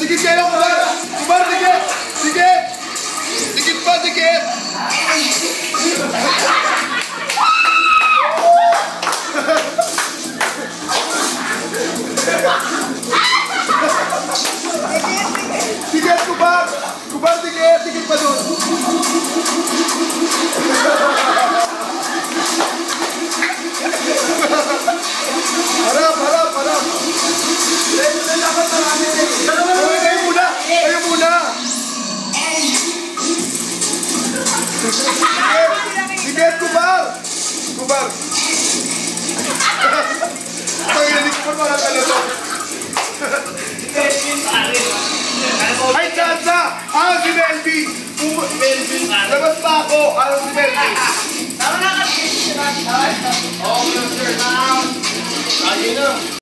Dikit kayo, Kubar! Kubar, dikit! Dikit! Dikit pa, dikit! Dikit, Kubar! Kubar, dikit! Dikit pa doon! Harap, harap, harap! Kayo muna! Kayo muna! Dikit, Kubar! Kubar! Ang inanig ko pa mga to. Ay, Chansa! Ano si Melby? Labas pa ako! Ano si Melby? Tama na kasi. Oo, sir. Ayun na.